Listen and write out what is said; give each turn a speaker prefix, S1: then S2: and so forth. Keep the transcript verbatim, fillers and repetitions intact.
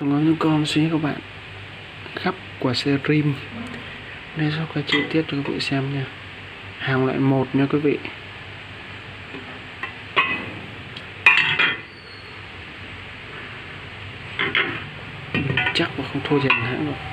S1: tôi nói những con suy các bạn, khắp của xe rim. Đây sau cái chi tiết cho quý vị xem nha. Hàng loại một nha quý vị. Chắc là không thua gì hãng đâu.